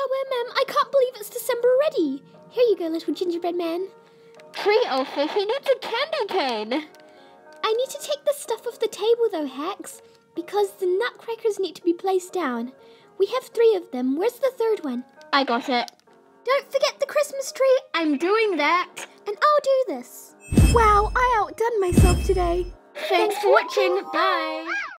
Ma'am, I can't believe it's December already. Here you go, little gingerbread man. Free Elfa, he needs a candy cane. I need to take the stuff off the table though, Hex, because the nutcrackers need to be placed down. We have 3 of them. Where's the 3rd one? I got it. Don't forget the Christmas tree. I'm doing that. And I'll do this. Wow, I outdone myself today. Thanks for watching. Bye.